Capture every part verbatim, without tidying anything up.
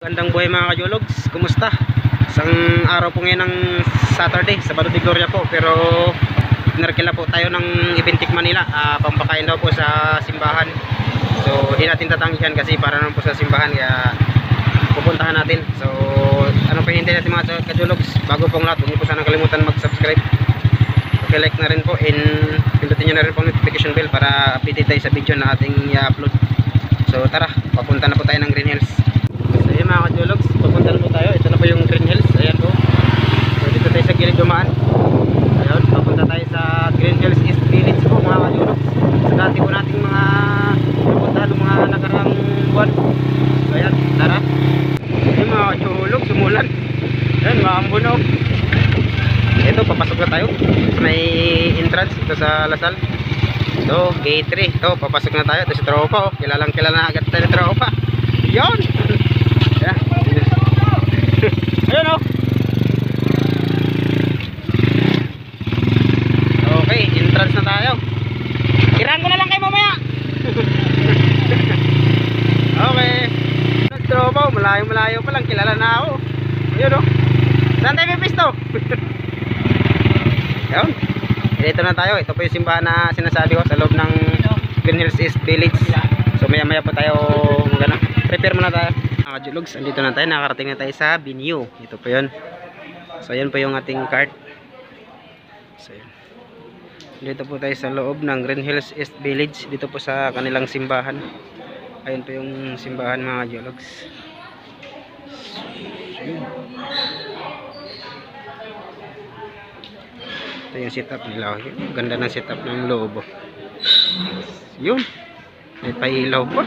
Gandang buhay mga kajologs, kumusta? Isang araw po ngayon ng Saturday, Sabado de Gloria po. Pero narkila po tayo ng Ibintik Manila, uh, pampakain daw po sa simbahan. So di natin tatanggihan kasi para naman po sa simbahan, kaya pupuntahan natin. So ano pa hintay natin mga kajologs? Bago pong lahat, huwag niyo po sana kalimutan mag-subscribe, like na rin po, and pindutin nyo na rin po notification bell para updated tayo sa video na ating i-upload. So tara, papunta na po tayo ng Green Hills. So yun mga kajologs, papunta na po tayo. Ito na po yung Green Hills, ayan po. So dito tayo sa gilid dumaan. Ayun, papunta tayo sa Green Hills East Village po mga kajologs. Sa dati po nating mga napuntahan ng mga nakarang buwan. So ayan, tara. Ayun mga kajologs, sumulan. Ayan, mga ambunog. Ito, papasok na tayo sa may entrance ito sa Lasal. So, gate three. Ito, papasok na tayo. Ito si tropa, oh. Kilalang kilala na agad tayo tropa. Yun! Yeah. Ayun, oh. Okay, entrance na tayo. Kiraan ko na lang kayo mamaya. Okay. Tropa, oh. Malayo-malayo pa lang. Kilala na ako. Ayun, oh. Saan tayo may pisto? Ayun. Dito na tayo. Ito po yung simbahan na sinasabi ko sa loob ng Green Hills East Village. So maya maya po tayo magana. Prepare muna tayo. Mga kajologs, andito na tayo. Nakarating na tayo sa venue. Ito po yun. So ayan po yung ating cart. So yun. Dito po tayo sa loob ng Green Hills East Village. Dito po sa kanilang simbahan. Ayan po yung simbahan mga kajologs. So yun. Ito yung setup nila. Ganda ng setup ng loob. Yun. May pailaw pa.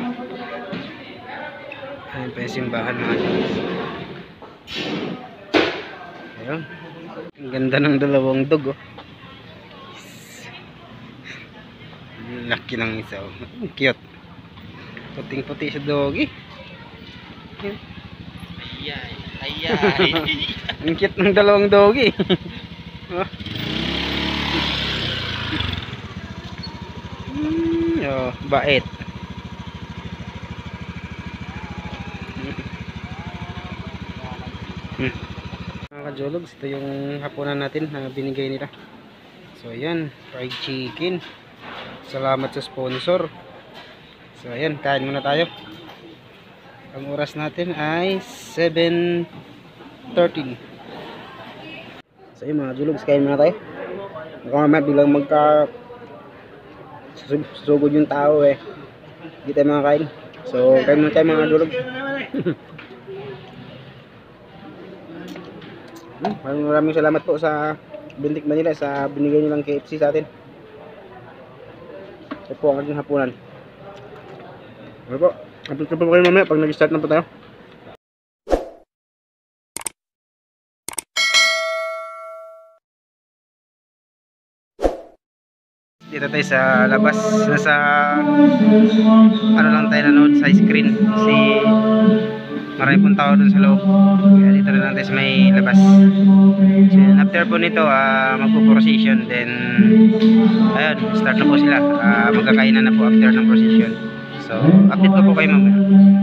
Ayan pa yung simbahan mga Diyos. Ayun. Ang ganda ng dalawang dog. Oh. Laki ng isa. Oh. Cute. Puting puti sa doggy. Ayay. Ayay. Ang cute ng dalawang doggy. Oh. Oh, bait. Hmm. Mga kajologs, ito yung hapunan natin na binigay nila. So ayan, fried chicken. Salamat sa sponsor. So ayan, kain muna tayo. Ang oras natin ay seven thirteen. So ayan mga kajologs, kain muna tayo. Baka mamaya bilang magka susugod yung tao eh. Hindi tayo makakain. So kain muna tayo mga kajologs. Hmm, maraming maraming salamat po sa Ibintik Manila sa binigay nilang K F C sa atin. Ito po ang ating hapunan. Ano po? Upload ko po kayo mamaya pag nag-start na po tayo. Dito tayo sa labas. Nasa ano lang tayo nanood sa screen. Kasi marami pong tao dun sa loob. Kaya dito na lang tayo sa may labas. So, after po nito, uh, magpo-procession. Then, ayun, start na po sila. Uh, magkakainan na po after ng procession. So, update ko po kayo mamaya.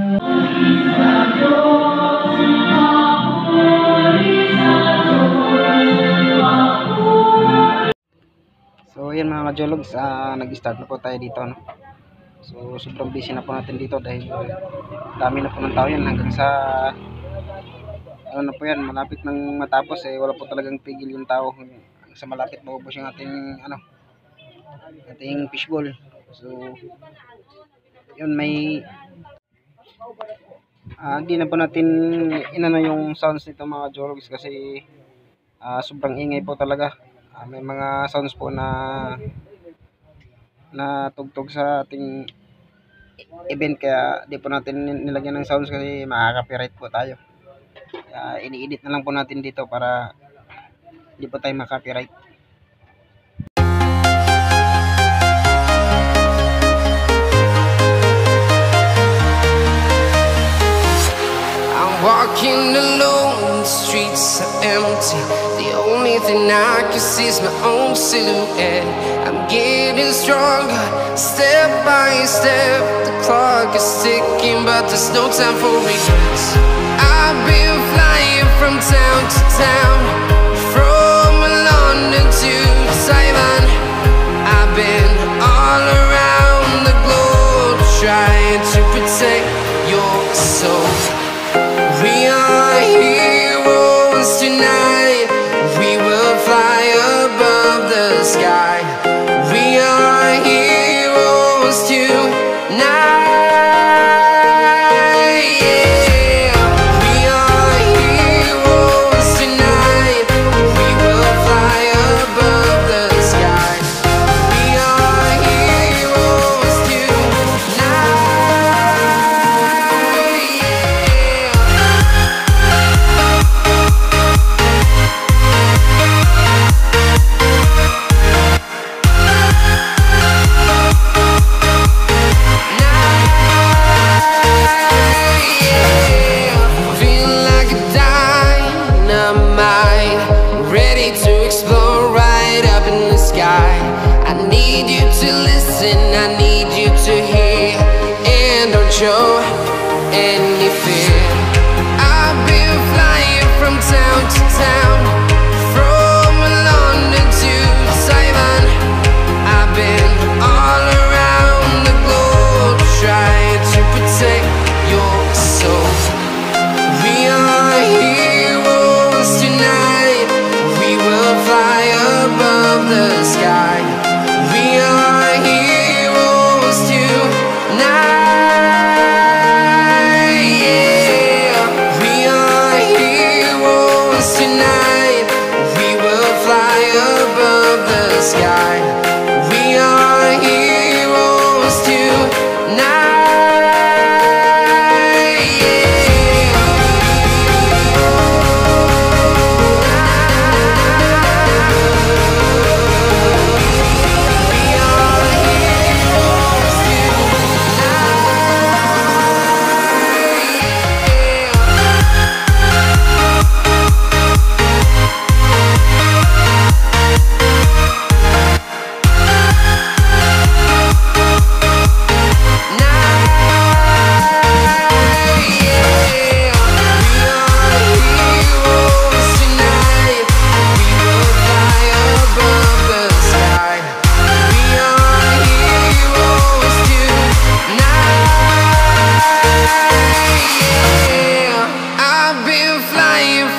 So, ayan mga kajologs, uh, nag-start na po tayo dito. No? So sobrang busy na po natin dito dahil dami na po ng tao yan hanggang sa ano na po yan, malapit nang matapos eh, wala po talagang tigil yung tao sa malapit maubos yung ating ano ating fishbowl. So yun, may uh, hindi na po natin inano yung sounds nito mga kajologs kasi uh, sobrang ingay po talaga. Uh, may mga sounds po na na tugtog sa ating event, kaya di po natin nilagyan ng sounds kasi makaka-copyright po tayo. Kaya ini-edit na lang po natin dito para di po tayo maka-copyright. I'm walking alone, the streets are empty. The only thing I can see is my own silhouette. I'm getting stronger, step by step. The clock is ticking, but there's no time for regrets. I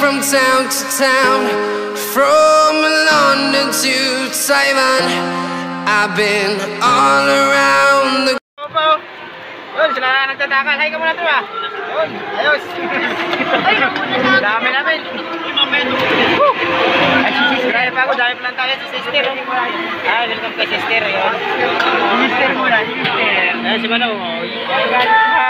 from town to town, from London to Taiwan. I've been all around the Opo. Yun, sila na nagtatakal. Hay ka muna ito ah. Yun, ayos. Dami namin. Woo! Ay, si sister. Dahil pa ako, dahil pa lang tayo si sister. Ah, welcome kay sister. Yun. Sister muna, sister. Ayun, si Mano. Hi.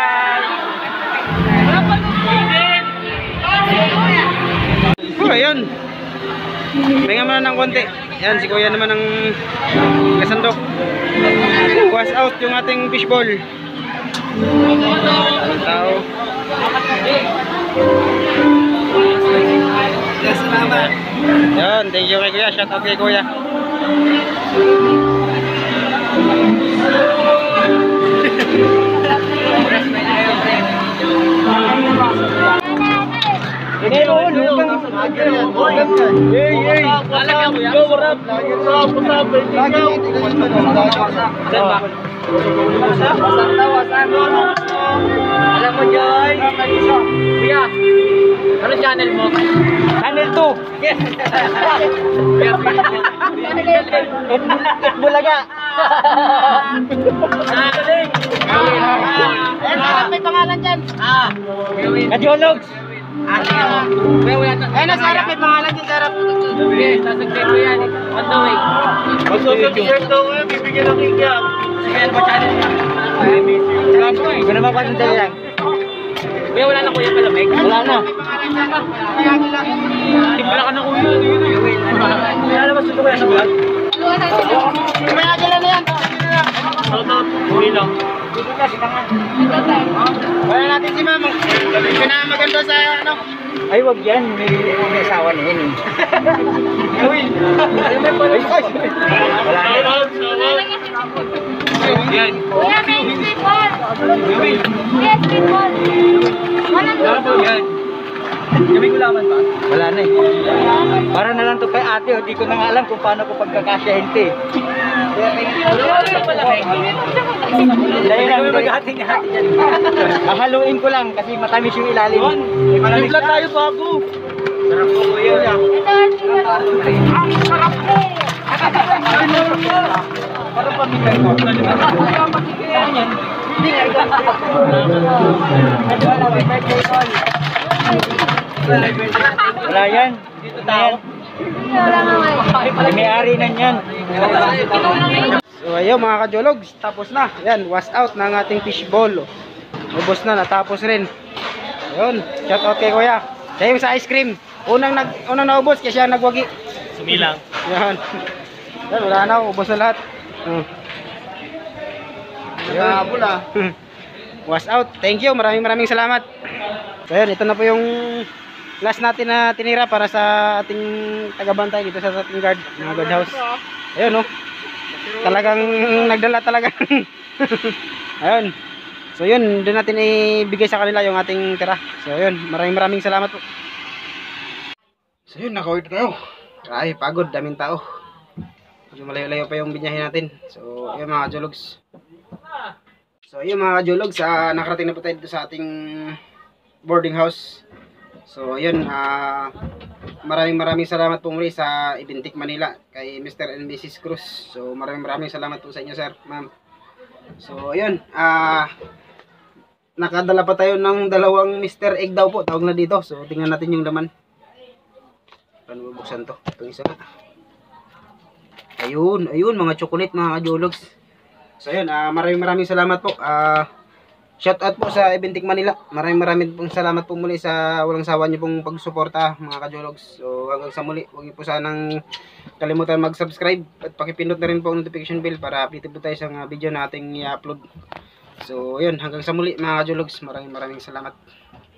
Oh, ayun. Pahinga muna ng konti. Yan, si Kuya naman ang kasandok. Was out yung ating fishball. Ang tao. Yes, salamat. Yan, thank you kay Kuya. Shout out kay Kuya. Ini mo, lugang Hey, hey. Alam mo yan? Go, warap. Warap, warap. Saan ba? Wasan daw, wasan. Alam mo, Joy. Kuya, ano channel mo? Channel two. Yes. Bulaga. Galing. May pangalan dyan. Ah. Kadiologs. Ay, nasa harap may pangalan din sa harap. Sige, sasagpay ko yan. On the way. Mag-subscribe daw ngayon, bibigyan ng kikya. Sige, ano ba channel niya? Hindi na mapasundal yan. Kuya, wala na kuya palamig? Wala na. Wala ka na kuya. Wala na ba sundo kuya sa vlog? May agila na yan. Uwi lang. Wala natin si Mamo. Ito na maganda sa ano. Ay, wag yan. May, may asawa na yun. Gawin. Ay, may pala. Wala na. Yan. Kuya, may streetball. Yes, streetball. Walang luto. Yan. Kami gulaman ba? Wala na eh. Para na lang to kay ate. Hindi ko na nga alam kung paano ko pagkakasyahin ito eh. Dahil lang mag-hati-hati dyan. Hahaluin ko lang kasi matamis yung ilalim. Limpla tayo bago. Sarap po ko yun. Ang sarap po. Parang pamigay ko. Hindi nga ito. Wala yan. Dito tao. Wala nga May-ari na yan. So ayun mga kajologs, tapos na. Yan, was out ng ating fishball. Ubos na, natapos rin. Ayun, shout out kay Kuya. Siya yung sa ice cream. Unang nag unang naubos kasi siya nagwagi. Sumilang. Yan. Yan, wala na, ubos na lahat. Hmm. Nakahabol ah. Was out. Thank you. Maraming maraming salamat. So ayun, ito na po yung last natin na tinira para sa ating tagabantay dito sa ating guard, mga guard house. Ayun oh. Talagang nagdala talaga. Ayun. So yun, doon natin ibigay sa kanila yung ating tira. So yun, maraming maraming salamat po. So yun, nakauwi tayo. Ay, pagod, daming tao. Medyo malayo-layo pa yung binyahin natin. So ayun mga jologs. So ayun mga jologs, uh, nakarating na po tayo dito sa ating boarding house. So ayun, uh, maraming maraming salamat po muli sa Ibintik Manila kay Mister and Missus Cruz. So maraming maraming salamat po sa inyo sir, ma'am. So ayun, uh, nakadala pa tayo ng dalawang Mister Egg daw po, tawag na dito. So tingnan natin yung laman. Paano bubuksan to? Itong isa na. Ayun, ayun mga chocolate mga kajologs. So ayun, uh, maraming maraming salamat po. Uh, shout out po sa Ibintik Manila. Maraming maraming pong salamat po muli sa walang sawa niyo pong pagsuporta mga kajologs. So hanggang sa muli, huwag niyo po sanang kalimutan mag-subscribe at pakipindot na rin po ang notification bell para update po tayo sa mga video na ating i-upload. So ayun, hanggang sa muli mga kajologs. Maraming maraming salamat.